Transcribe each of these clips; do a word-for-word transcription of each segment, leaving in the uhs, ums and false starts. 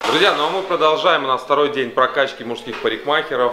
Друзья, ну а мы продолжаем. У нас второй день прокачки мужских парикмахеров.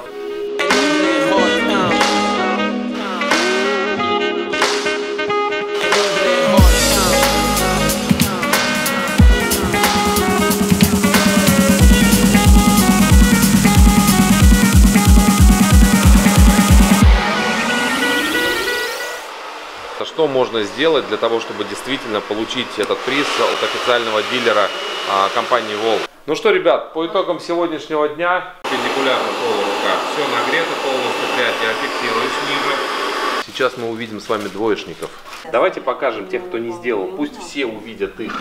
Что можно сделать для того, чтобы действительно получить этот приз от официального дилера а, компании Волл? Ну что, ребят, по итогам сегодняшнего дня перпендикулярно полу рука. Все нагрето полностью, прядь я фиксирую ниже. Сейчас мы увидим с вами двоечников. Давайте покажем тех, кто не сделал. Пусть все увидят их.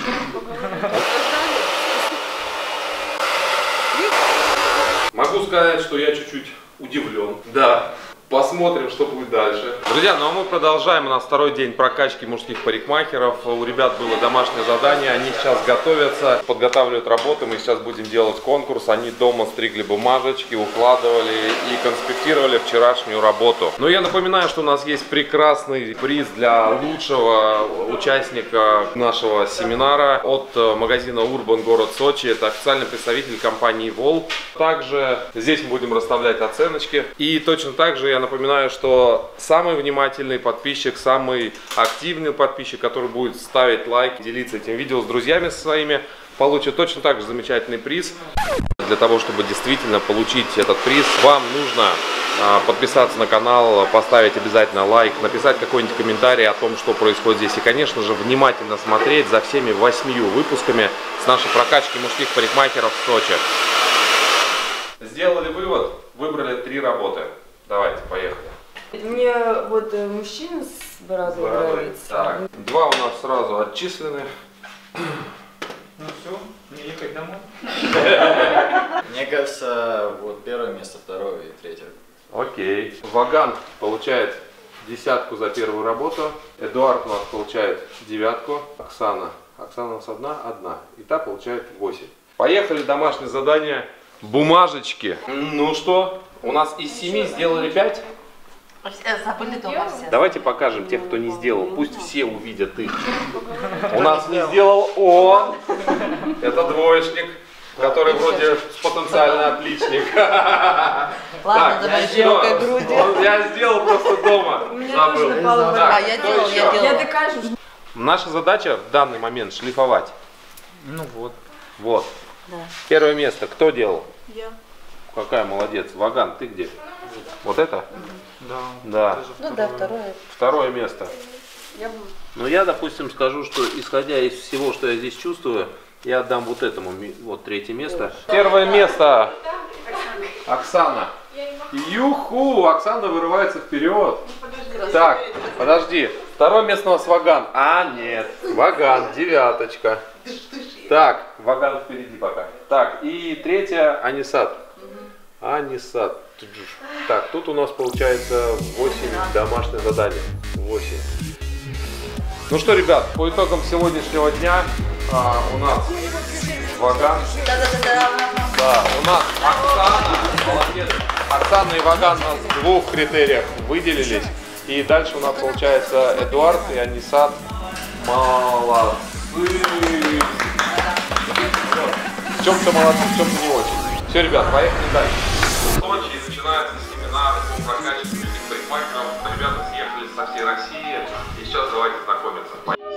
Могу сказать, что я чуть-чуть удивлен. Да. Посмотрим, что будет дальше. Друзья, ну а мы продолжаем. У нас второй день прокачки мужских парикмахеров. У ребят было домашнее задание. Они сейчас готовятся, подготавливают работы. Мы сейчас будем делать конкурс. Они дома стригли бумажечки, укладывали и конспектировали вчерашнюю работу. Но я напоминаю, что у нас есть прекрасный приз для лучшего участника нашего семинара от магазина Urban город Сочи. Это официальный представитель компании Волл. Также здесь мы будем расставлять оценочки. И точно так же я напоминаю, что самый внимательный подписчик, самый активный подписчик, который будет ставить лайк, делиться этим видео с друзьями своими, получит точно так же замечательный приз. Для того, чтобы действительно получить этот приз, вам нужно подписаться на канал, поставить обязательно лайк, написать какой-нибудь комментарий о том, что происходит здесь. И, конечно же, внимательно смотреть за всеми восьмью выпусками с нашей прокачки мужских парикмахеров в Сочи. Сделали вывод, выбрали три работы. Давайте, поехали. Мне вот мужчина с бородой нравится. Так, два у нас сразу отчислены. Ну все, не ехать домой. Мне кажется, вот первое место, второе и третье. Окей. Ваган получает десятку за первую работу. Эдуард у нас получает девятку. Оксана. Оксана у нас одна, одна. И та получает восемь. Поехали, домашнее задание. Бумажечки. Ну что? У нас из семи сделали пять. Забыли дома все. Давайте покажем тех, кто не сделал. Пусть все увидят их. У нас не сделал он. Это двоечник, который вроде потенциально отличник. Ладно, давай широкой грудью. Я сделал просто дома. Забыл. А я делал, я делал. Я докажу. Наша задача в данный момент шлифовать. Ну вот. Вот. Первое место. Кто делал? Я. Какая молодец. Ваган, ты где? Вот это? Да. Да. Ну да, второе. Второе место. Я буду. Ну я, допустим, скажу, что исходя из всего, что я здесь чувствую, я отдам вот этому, вот третье место. Первое место. Оксана. Юху! Оксана вырывается вперед. Так, подожди. Второе место у нас Ваган. А, нет. Ваган, девяточка. Так, Ваган впереди пока. Так, и третье Анисат. Анисат. Так, тут у нас получается восемь домашних заданий. восемь. Ну что, ребят, по итогам сегодняшнего дня а, у нас Ваган. Да, у нас Оксана. Молодец. Оксана и Ваган у нас в двух критериях выделились. И дальше у нас получается Эдуард и Анисат. Молодцы. В чем-то молодцы, в чем-то не очень. Все, ребят, поехали дальше. В Сочи начинается семинар по прокачке мужских парикмахеров. Ребята съехали со всей России. И сейчас давайте знакомиться.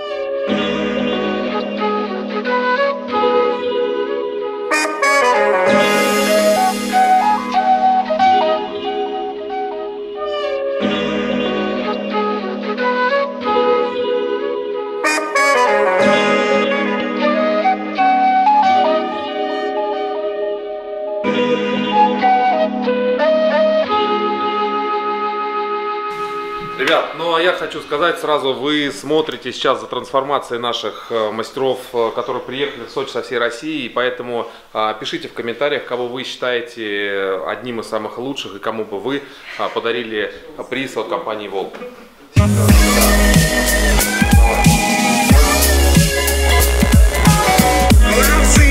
Ребят, ну а я хочу сказать сразу, вы смотрите сейчас за трансформацией наших мастеров, которые приехали в Сочи со всей России, и поэтому а, пишите в комментариях, кого вы считаете одним из самых лучших и кому бы вы а, подарили приз от компании Волл. Давай.